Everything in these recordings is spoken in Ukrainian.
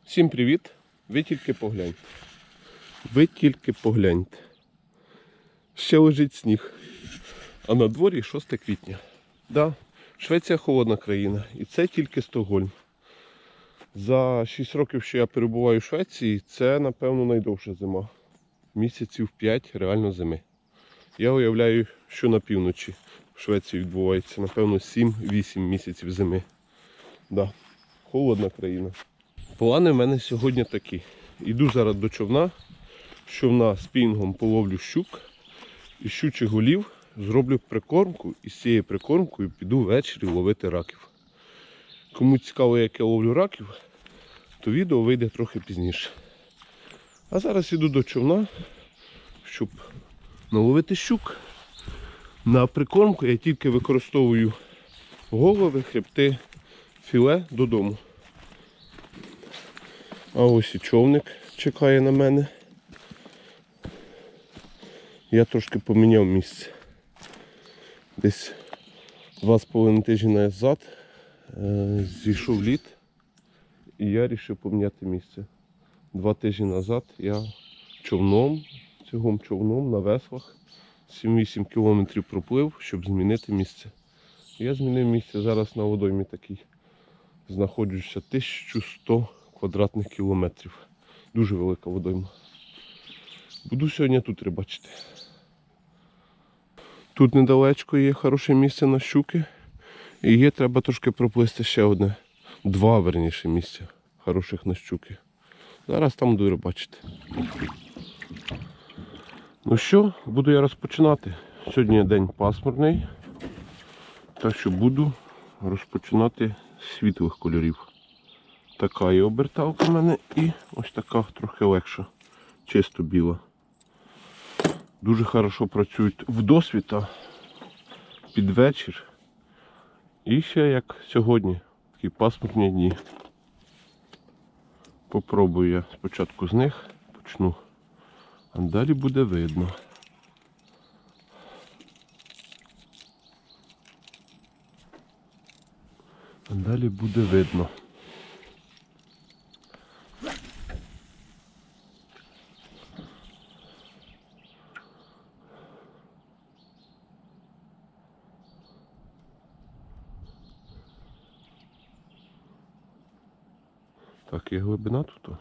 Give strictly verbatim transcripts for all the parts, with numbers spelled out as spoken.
Всім привіт! Ви тільки погляньте. Ви тільки погляньте. Ще лежить сніг. А на дворі шосте квітня. Да, Швеція холодна країна. І це тільки Стокгольм. За шість років, що я перебуваю в Швеції, це, напевно, найдовша зима. Місяців п'ять реально зими. Я уявляю, що на півночі в Швеції відбувається, напевно, сім-вісім місяців зими. Да, холодна країна. Плани в мене сьогодні такі. Йду зараз до човна, з човна спінгом половлю щук і щучих голів зроблю прикормку, і з цією прикормкою піду ввечері ловити раків. Кому цікаво, як я ловлю раків, то відео вийде трохи пізніше. А зараз йду до човна, щоб наловити щук. На прикормку я тільки використовую голови, хребти, філе додому. А ось і човник чекає на мене. Я трошки поміняв місце. Десь два з половиною тижні назад е, зійшов лід і я вирішив поміняти місце. Два тижні назад я човном, цього човном на веслах сім-вісім кілометрів проплив, щоб змінити місце. Я змінив місце, зараз на водоймі такий. Знаходжуся тисяча сто квадратних кілометрів. Дуже велика водойма. Буду сьогодні тут рибачити. Тут недалечко є хороше місце на щуки. І є, треба трошки проплисти ще одне. Два, верніше, місця хороших на щуки. Зараз там буду рибачити. Ну що, буду я розпочинати. Сьогодні день пасмурний. Так що буду розпочинати з світлих кольорів. Така є оберталка в мене і ось така трохи легша, чисто біла. Дуже хорошо працюють в досвіта, під вечір. І ще як сьогодні, такі пасмурні дні. Попробую я спочатку з них, почну, а далі буде видно. А далі буде видно. Так, є глибина тут.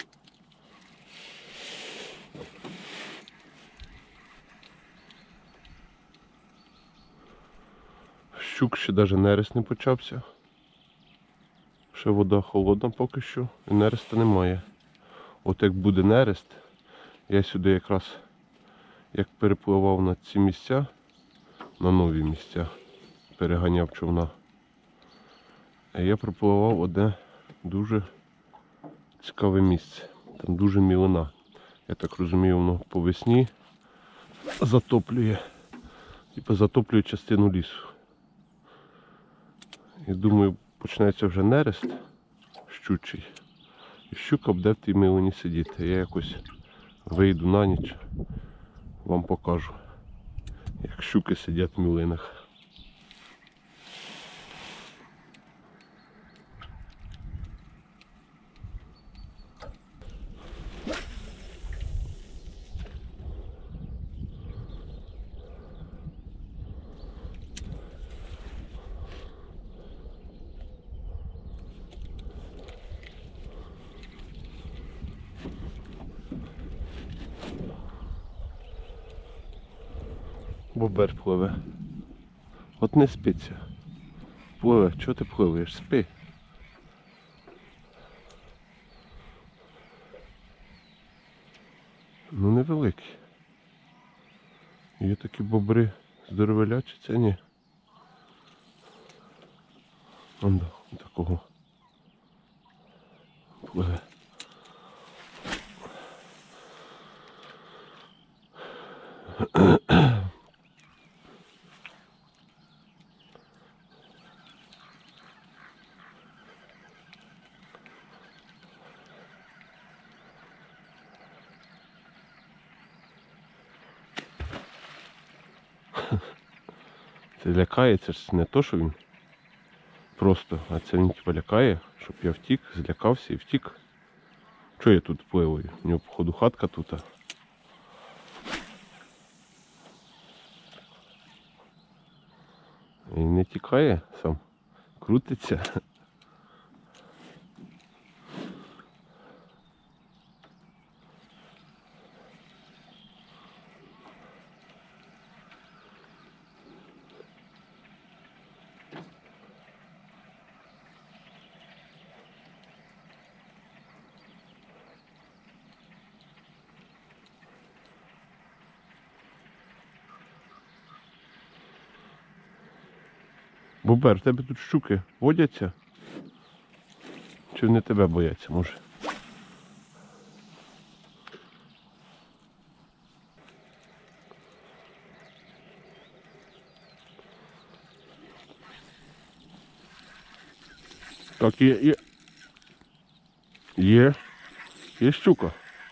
Щук ще навіть нерест не почався. Ще вода холодна поки що і нереста немає. От як буде нерест, я сюди якраз як перепливав на ці місця, на нові місця, переганяв човна. А я пропливав одне дуже цікаве місце. Там дуже мілина. Я так розумію, воно по весні затоплює. Типу затоплює частину лісу. І думаю, почнеться вже нерест щучий. І щука буде в тій мілині сидіти. Я якось вийду на ніч, вам покажу, як щуки сидять в мілинах. Бобер пливе. От не спиться. Пливе. Чого ти пливеш? Спи. Ну невеликий. Є такі бобри здоровелячі, це ні. Он да, такого. Пливе. Це лякає, це ж не то, що він просто, а це він типу лякає, щоб я втік, злякався і втік. Що я тут впливаю? У нього, походу, хатка тут. І не тікає сам, крутиться. Бобер, в тебе тут щуки водяться? Чи вони тебе бояться, може? Так, є, є. Є. Є щука.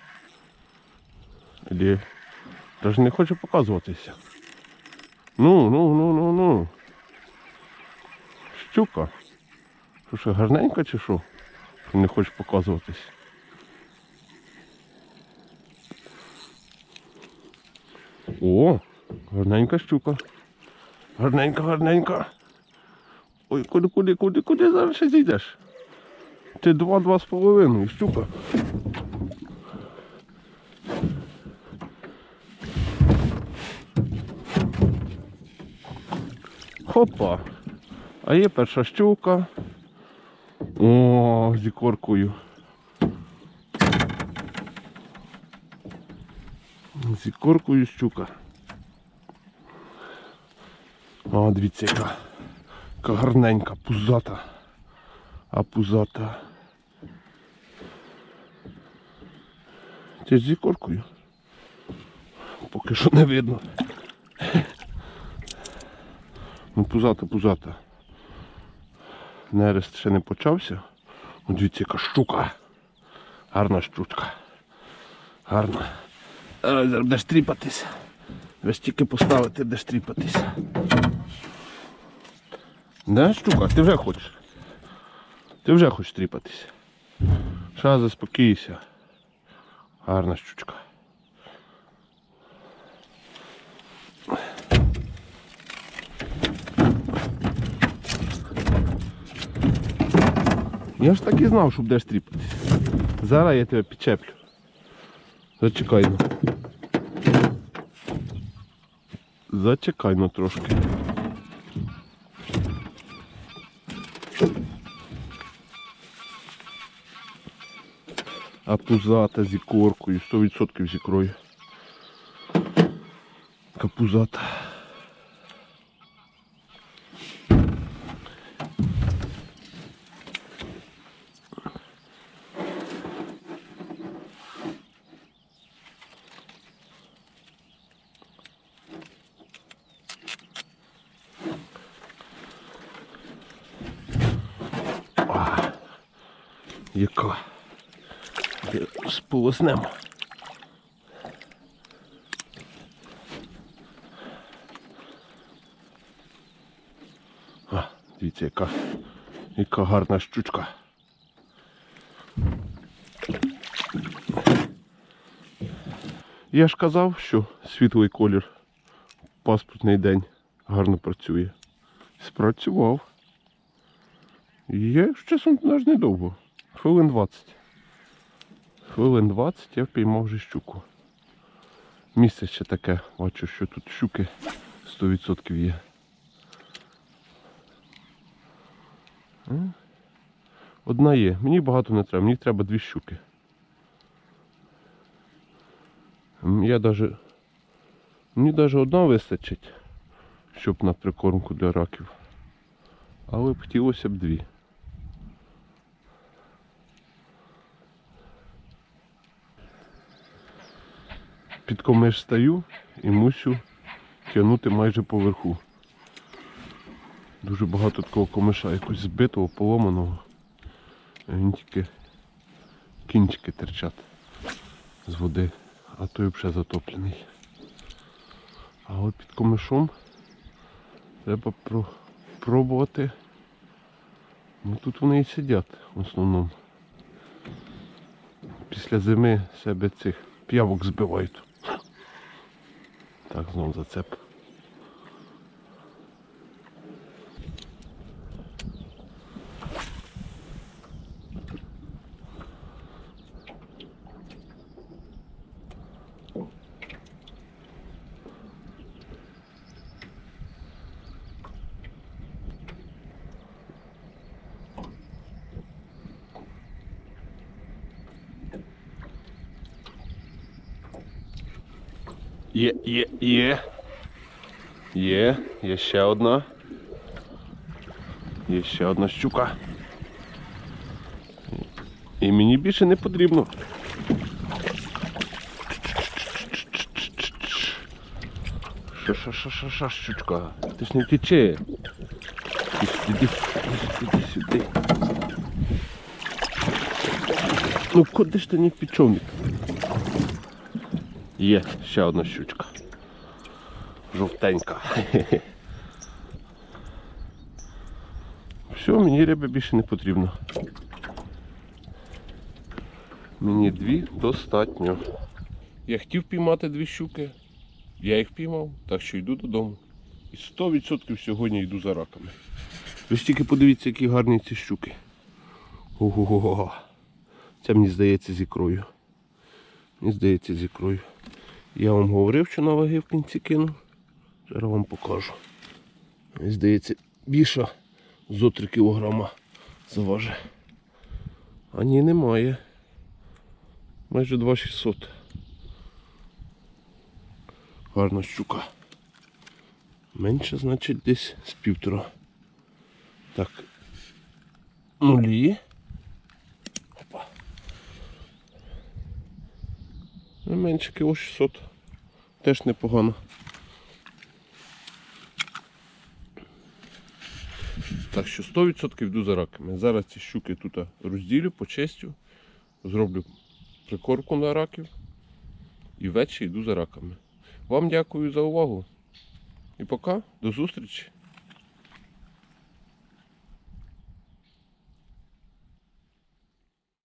Є. Та ж не хоче показуватися. Ну, ну, ну, ну, ну. Щука. Що, що, гарненька чи що? Що не хоче показуватись? О, гарненька щука. Гарненька, гарненька. Ой, куди, куди, куди, куди зараз ще зійдеш? Ти два-два з половиною, щука. Хопа. А є перша щука. О, з ікоркою. З ікоркою щука. О, дивіться, яка, яка гарненька, пузата. А пузата. Це з ікоркою. Поки що не видно. Ну, пузата, пузата. Нерест ще не почався. О, дивіться, яка щука. Гарна щучка. Гарна. Зараз будеш тріпатися. Ви ж тільки поставити, будеш тріпатися. Да, щука? Ти вже хочеш? Ти вже хочеш тріпатися. Ша, заспокійся. Гарна щучка. Я ж так і знав, що будеш тріпатися. Зараз я тебе підчеплю. Зачекай ну. Зачекай ну трошки. А пузата з ікоркою, сто відсотків з ікрою. Капузата. Яка? Сполоснемо. А, дивіться, яка, яка гарна щучка. Я ж казав, що світлий колір в паспортний день гарно працює. Спрацював. Я, чесно, навіть недовго. Хвилин двадцять. Хвилин двадцять я впіймав вже щуку. Місце ще таке, бачу, що тут щуки сто відсотків є. Одна є. Мені багато не треба, мені треба дві щуки. Я даже... Мені навіть одна вистачить, щоб на прикормку для раків. Але б хотілося б дві. Під комиш стаю і мусю тягнути майже поверху. Дуже багато такого комиша, якось збитого, поломаного. А він тільки кінчики терчать з води, а той взагалі затоплений. А от під комишом треба пробувати. Ну тут вони і сидять в основному. після зими себе цих п'явок збивають. Так, знов зацеп. Є, є, є. Є, є ще одна. Є ще одна щука. І мені більше не потрібно. Що, що, що, що, що, щучка? Ти ж не втече. Іди, іди сюди. Ну куди ж ти не впічовник? Є, ще одна щучка. Жовтенька. Все, мені риби більше не потрібно. Мені дві достатньо. Я хотів піймати дві щуки. Я їх піймав, так що йду додому. І сто відсотків сьогодні йду за раками. Ви ж тільки подивіться, які гарні ці щуки. Ого-го-го. Це мені здається з ікрою. Мені здається з ікрою. Я вам говорив, що на ваги в кінці кину. Зараз вам покажу. Мені здається, більше зо три кілограма заважить. А ні, немає. Майже два тисячі шістсот. Гарна щука. Менше, значить, десь з півтора. Так. Нулі. Опа. Не менше кіло шістсот. Теж непогано. Так що сто відсотків йду за раками. Зараз ці щуки тут розділю, почистю, зроблю прикормку на раків і ввечері йду за раками. Вам дякую за увагу. І пока, до зустрічі!